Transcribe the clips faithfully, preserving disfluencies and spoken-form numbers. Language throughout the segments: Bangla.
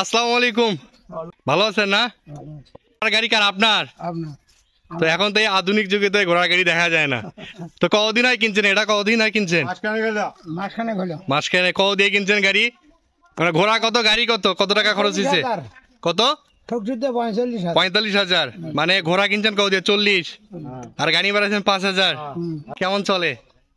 আসসালামু আলাইকুম। ভালো আছেন না? গাড়ি কার আপনার? তো এখন তো এই আধুনিক যুগে তো ঘোড়ার গাড়ি দেখা যায় না। তো কতদিন হয় কিনছেন এটা? কতদিন হয় কিনছেন? মাসখানে। কত দিয়ে কিনছেন গাড়ি? মানে ঘোড়া কত, গাড়ি কত, কত টাকা খরচ হয়েছে? কত? পঁয়তাল্লিশ হাজার। মানে ঘোড়া কিনছেন কত দিয়ে? চল্লিশ। আর গাড়ি বাড়াইছেন পাঁচ হাজার। কেমন চলে?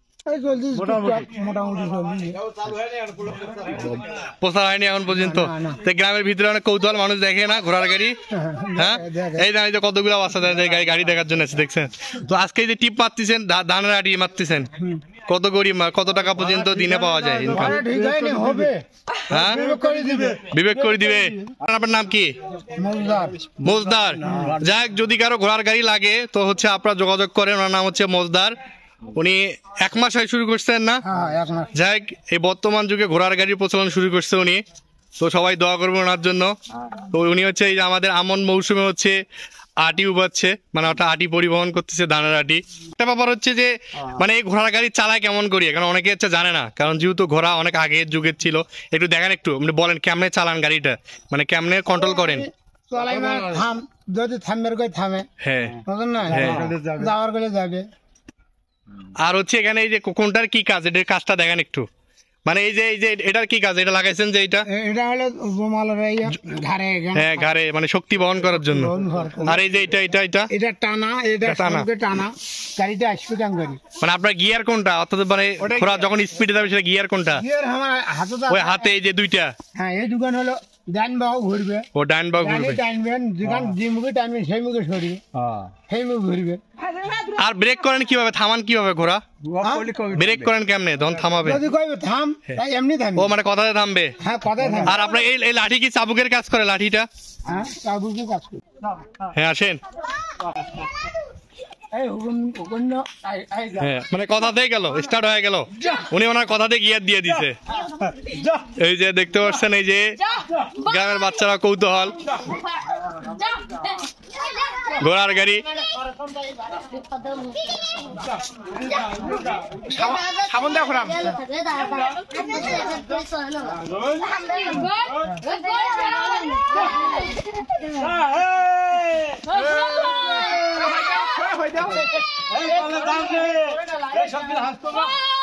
পোষা হয়নি এখন পর্যন্ত। গ্রামের ভিতরে অনেক কৌতূহল, মানুষ দেখে না ঘোড়ার গাড়ি। হ্যাঁ, এই জানি তো কতগুলো বাচ্চা গাড়ি গাড়ি দেখার জন্য আছে, দেখছেন তো। আজকে যে টিপ মারতেছেন, ধানের আটি মারতেছেন, কত গরিব, কত টাকা পর্যন্ত দিনে পাওয়া যায় ইনকাম? হ্যাঁ, বিবেক করে দিবে। আপনার নাম কি? মোজদার। যাক, যদি কারো ঘোড়ার গাড়ি লাগে তো হচ্ছে আপনারা যোগাযোগ করেন। ওনার নাম হচ্ছে মোজদার। উনি এক মাস হয় শুরু করছেন না? যাই, এই বর্তমান যুগে ঘোড়ার গাড়ির প্রচলন শুরু করছে উনি। তো সবাই দোয়া করবেন ওনার জন্য। তো উনি হচ্ছে এই যে আমাদের আমন মৌসুমে হচ্ছে আটি উবাচ্ছে, মানে ওটা আটি পরিবহন করতেছে, ধানের আটি। একটা ব্যাপার হচ্ছে যে মানে এই ঘোড়ার গাড়ি চালায় কেমন করিয়ে, কারণ অনেকে হচ্ছে জানে না, কারণ যেহেতু ঘোড়া অনেক আগের যুগের ছিল। একটু দেখেন, একটু মানে বলেন কেমনে চালান গাড়িটা, মানে কেমনে কন্ট্রোল করেন? আর হচ্ছে এখানে এই যে কোনটার কি কাজ, এটার কাজটা দেখেন একটু। মানে এই যে এই যে এটার কি কাজ, এটা লাগাইছেন যে এটা? এটা হলো ঘাড়ে, হ্যাঁ ঘাড়ে, মানে শক্তি বহন করার জন্য। আর এই যে এটা এটা এটা এটা টানা, এটা টানা টানা গাড়িটা স্পিড কাম করে। মানে আপনার গিয়ার কোনটা? অর্থাৎ মানে ঘোড়া যখন স্পিডে যাবে সেটা গিয়ার কোনটা? গিয়ার আমার হাতে, ওই হাতে এই যে দুইটা। হ্যাঁ, এই দুটো হলো ডান বাহু ঘুরবে, ও ডান বাহু ঘুরবে, টানবেন যেখান যে মুখে টানবেন সেই মুখে সরিয়ে, হ্যাঁ সেই মুখে ঘুরবে। আর ব্রেক করেন কিভাবে, থামান কিভাবে ঘোড়া? ব্রেক করেন কেমনে যখন থামাবে? যদি কইবে থাম, তাই এমনি থামবে। ও মানে কথাতে থামবে? হ্যাঁ, কথাতে থামবে। আর আপনার এই লাঠি কি চাবুকের কাজ করে? লাঠিটা হ্যাঁ চাবুকের কাজ করে। হ্যাঁ, আসেন। হ্যাঁ, মানে কথাতেই গেল, স্টার্ট হয়ে গেল। উনি ওনার কথাতে গিয়ার দিয়ে দিছে। এই যে দেখতে পাচ্ছেন, এই যে গ্রামের বাচ্চারা কৌতূহল ঘোড়ার গাড়ি। সাবন দেখো না, এই সব হাত